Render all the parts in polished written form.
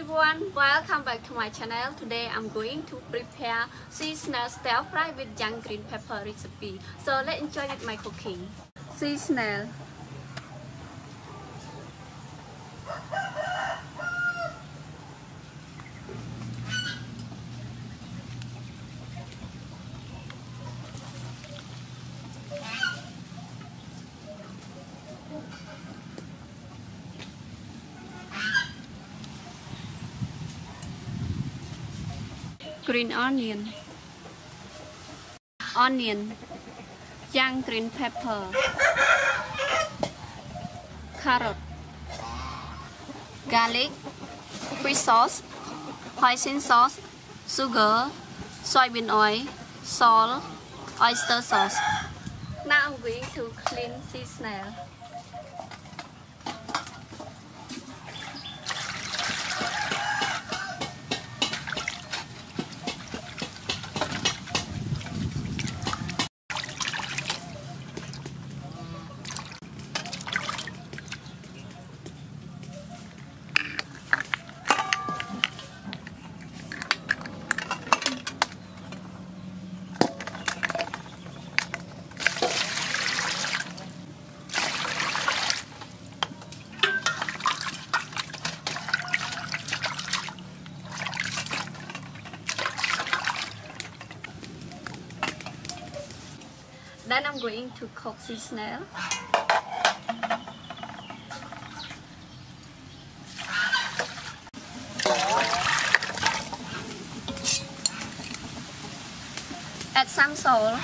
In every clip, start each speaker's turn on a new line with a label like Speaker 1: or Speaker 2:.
Speaker 1: everyone, welcome back to my channel. Today I'm going to prepare sea snail stir fry with young green pepper recipe. So let's enjoy with my cooking. Sea snail. Green onion, young green pepper, carrot, garlic, fish sauce, hoisin sauce, sugar, soybean oil, salt, oyster sauce. Now I'm going to clean sea snail. Then I'm going to cook sea snail. Add some salt.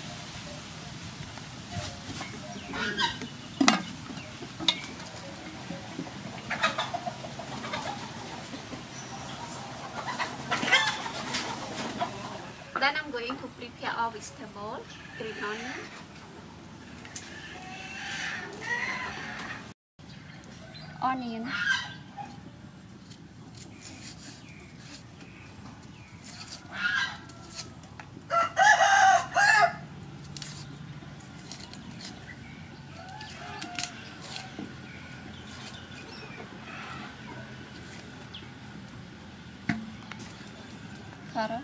Speaker 1: Then I'm going to prepare all vegetables, green onion, carrot,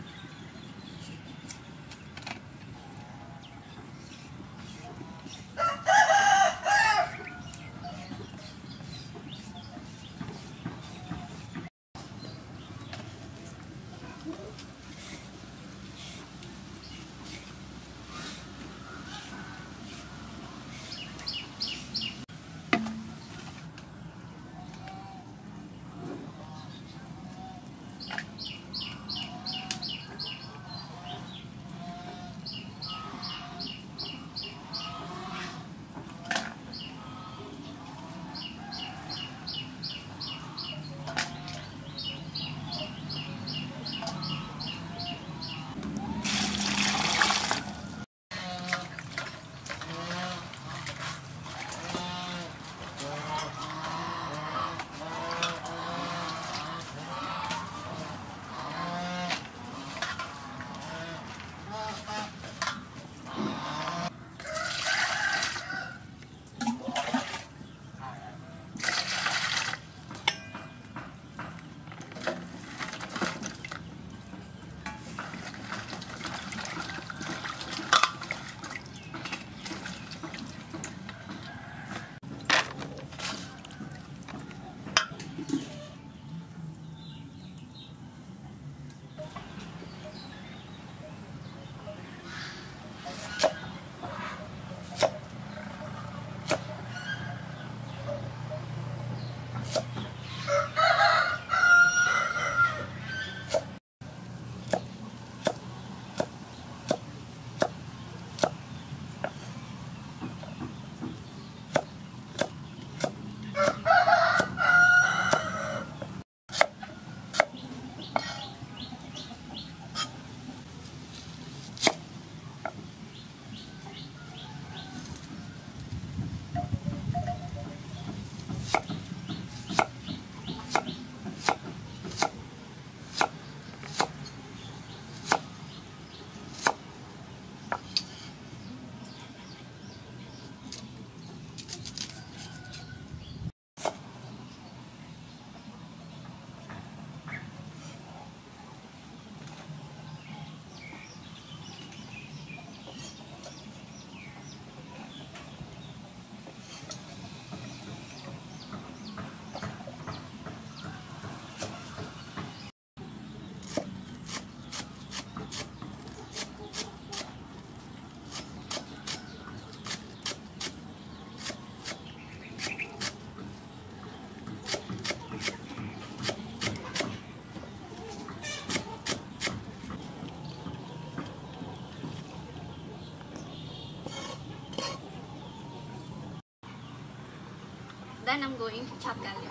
Speaker 1: Then I'm going to chop garlic.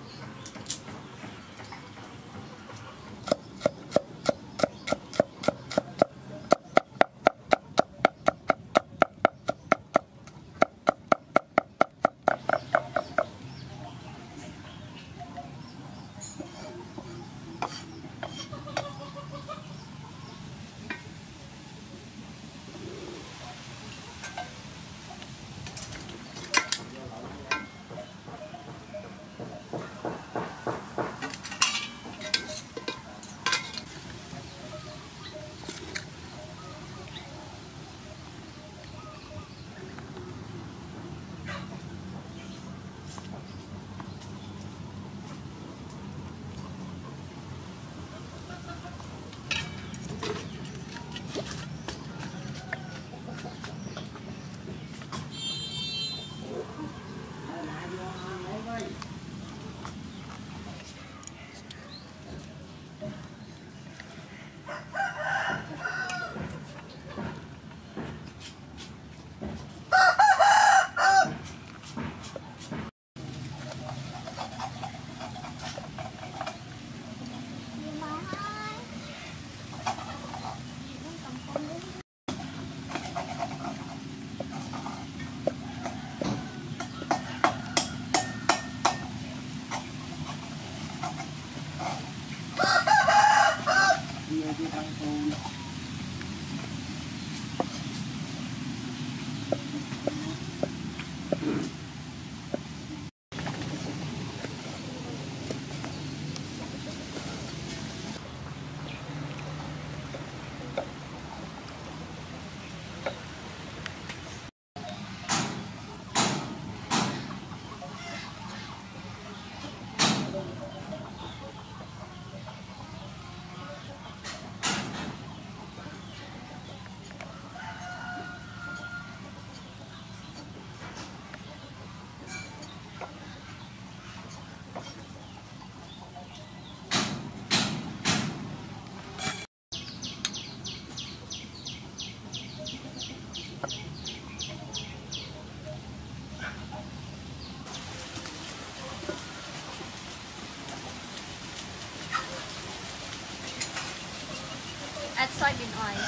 Speaker 1: Add soybean oil.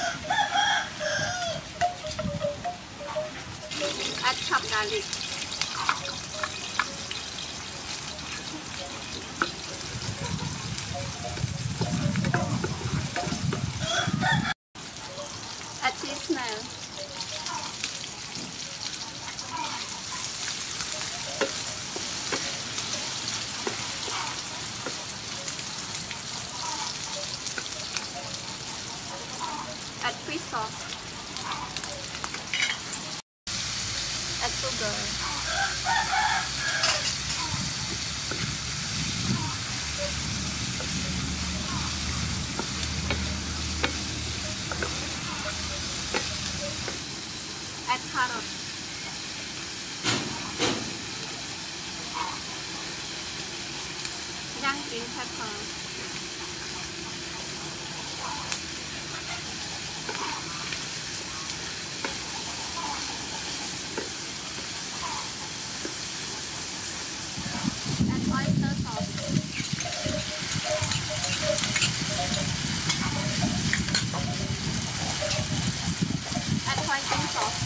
Speaker 1: Add chopped garlic. Add cheese snail. Add fish sauce. Add sugar. Add carrot. Young green pepper. Oyster sauce. Add hoisin sauce.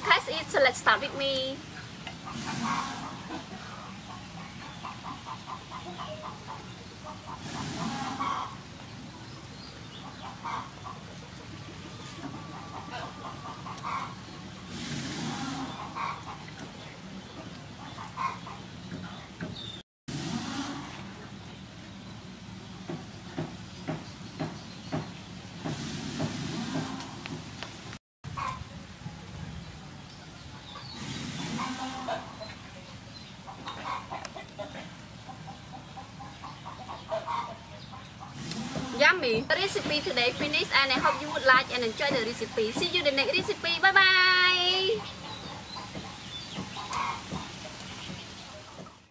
Speaker 1: test it, so let's start with me. Yummy! The recipe today finished and I hope you would like and enjoy the recipe. See you in the next recipe. Bye bye!